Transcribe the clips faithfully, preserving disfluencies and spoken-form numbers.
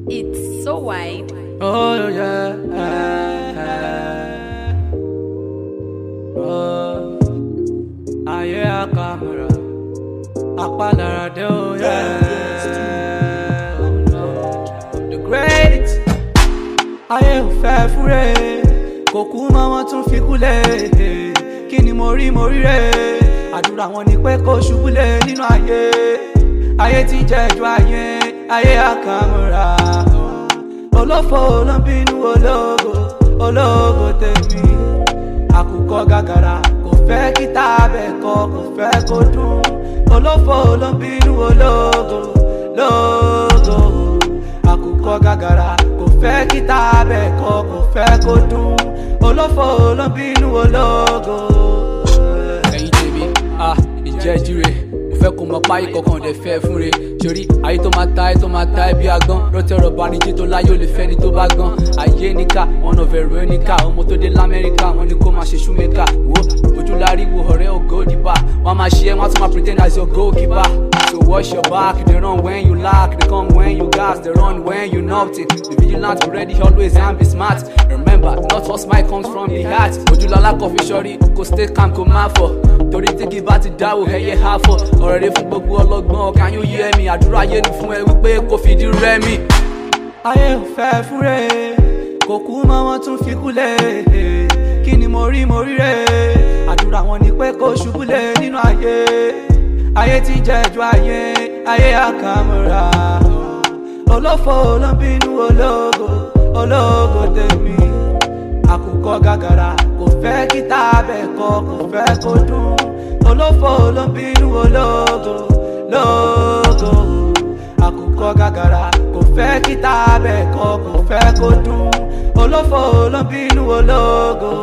It's so wide. Oh yeah. Oh, Aye Apalara, Apalara de oh yeah. Oh no, the great. Aye ò fẹ́ fúre, kò kú mọ́ wọn tún fi kúlẹ̀. Kí ni mo rí mo rí rẹ̀? Àdúrà wọn ni pé kó ṣubúlẹ̀ nínú ayé. Ayé tí jẹ́ ju ayé, ayé Apalara. Olófò ló ń bínú ológo, ológo tèmi. Àkùkọ gàgàrà kò fẹ́ kí tábẹ̀ kọ, kò fẹ́ kó dùn. Olófò ló ń bínú ológo, lógo. Àkùkọ gàgàrà kò fẹ́ kí tábẹ̀ kọ, kò fẹ́ kó dùn. Olófò ló ń bínú ológo. Ẹ̀yin tèmi, ah, ìjẹ́júre. Fẹ́ kó mọ páyì kankan dẹ̀ fẹ́ fún re sórí ayé tó máa ta ayé tó máa ta ẹbí agán rọtẹ rọba níjí tó láyé ò lè fẹ́ ni tó bá gan ayé níkà ọ̀nà ọ̀fẹ́ níkà ọmọ tó dé lamẹ́ríkà wọ́n ní kó máa ṣe ṣúmẹ́kà wo ojúlárí wo ọ̀rẹ́ ògo dìbà wọ́n máa ṣe é wọ́n tún máa pretend as your goalkeeper. So watch your back, they run when you lack, they come when you gas, they run when you nothing. Be vigilant, be ready always and be smart. Remember, not all smile comes from the heart. Ojúlọ́lá coffee shorty, go stay calm, kò má fọ̀. Torí tí kì bá ti dáwò ẹyẹ há fọ̀. Ọ̀rọ̀ rẹ fún gbogbo ọlọ́gbọ́n, can you hear me? Àdúrà ayé ni fún ẹ wípé kò fìdí rẹmi. Ayé ò fẹ́ fúre, kò kú mọ́ wọn tún fi kúlẹ̀. Kí ni mo rí mo rí rẹ̀? Àdúrà wọn ni pé kó ṣubúlẹ̀ nínú ayé. Ayé tí jẹ́ ju ayé, ayé Apalara. Olófò ló ń bínú ológo, ológo tèmi. Àkùkọ gàgàrà kò fẹ́ kí tábẹ̀ kọ, kò fẹ́ kó dùn. Olófò ló ń bínú ológo, lógo. Àkùkọ gàgàrà kò fẹ́ kí tábẹ̀ kọ, kò fẹ́ kó dùn. Olófò ló ń bínú ológo.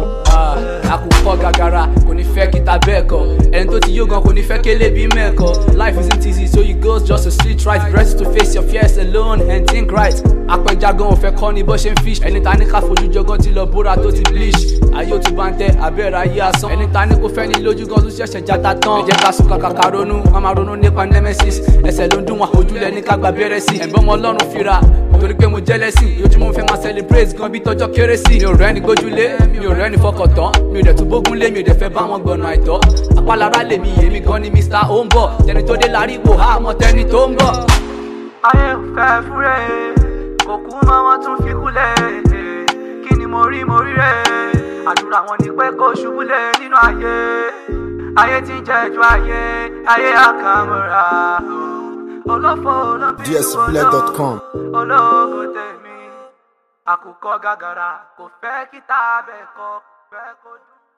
Àkùkọ gàgàrà kò ní fẹ́ kí ta bẹ́ẹ̀ kọ ẹni tó ti yó gan kò ní fẹ́ kélé bí mẹ́ẹ̀kọ. Life isn't easy so you go just to street right, ready to face your fears alone and think right. Apẹja gan ò fẹ́ kọ́ ni bó ṣe ń fish ẹni ta ní ká fojú jọgán ti lọ bóra tó ti bleach. Ayé ò tún bá ń tẹ abẹ́rẹ́ ayé asán ẹni ta ní kò fẹ́ ní lójú gan tó ṣẹ̀ṣẹ̀ jata tán. Ẹ jẹ́ ká sùn kàkàkà ronú wọn máa ronú nípa nemesis ẹsẹ̀ ló ń dún wọn ojúlẹ̀ ní ká gba bẹ́rẹ̀ sí. Ẹ̀bọ́n ọmọ Ọlọ́run fira torí pé mo jẹ́lẹ́sìn ojoojúmọ́ fẹ́ máa celebrate gan bí tọ́jọ́ kérésì. Mi ò rẹ́ni gbójúlé mi ò rẹ́ni fọkàn tán mi ò dẹ̀ tún bógun lé mi ò dẹ̀ fẹ́ bá wọn gbọ̀nà àìtọ́. Apalara lèmi èmi gan ni Mister Ó ń bọ̀ tẹni tó dé lárí wò á mọ tẹni tó ń bọ̀. Ayé ò fẹ́ fúre, kò kú mọ́ wọn tún fi kúlẹ̀. Kí ni mo rí mo rí rẹ̀? Àdúrà wọn ni pé kó ṣubúlẹ̀ nínú ayé. Ayé tí jẹ́ ju ayé, ayé Apalara. Olófò ló ń bínú ológo, ológo tèmi. Àkùkọ gàgàrà kò fẹ́ kí tábẹ̀ kọ, kò fẹ́ kó dùn.